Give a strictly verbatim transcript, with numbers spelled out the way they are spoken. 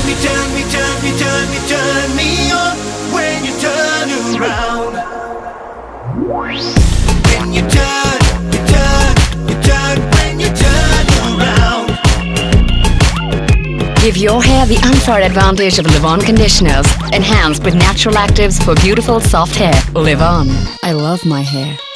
me, turn me, turn me, turn me, turn me on when you turn around. When you turn, you turn, you turn, when you turn around. Give your hair the unfair advantage of Live On conditioners, enhanced with natural actives for beautiful soft hair. Live On. I love my hair.